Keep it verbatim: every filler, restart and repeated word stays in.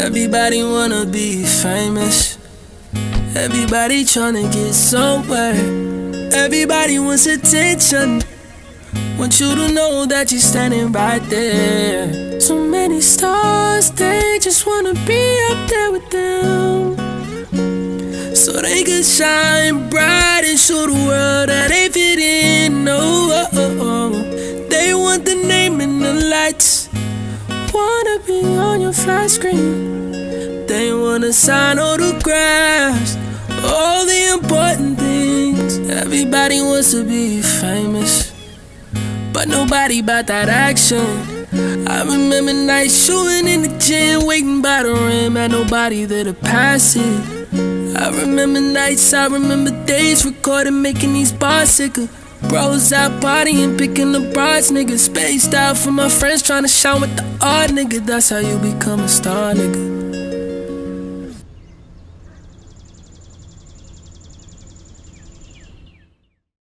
Everybody wanna be famous. Everybody tryna get somewhere. Everybody wants attention. Want you to know that you're standing right there. So many stars, they just wanna be up there with them, so they can shine bright and show the world that they fit in. Oh, oh, oh, oh. They want the name in the lights, wanna be on your flat screen. They wanna sign autographs, all the important things. Everybody wants to be famous, but nobody bout that action. I remember nights shooting in the gym, waiting by the rim, had nobody there to pass it. I remember nights, I remember days, recording, making these bars sicker. Bros out partying, picking the broads, nigga. Spaced out from my friends, trying to shine with the art, nigga. That's how you become a star, nigga.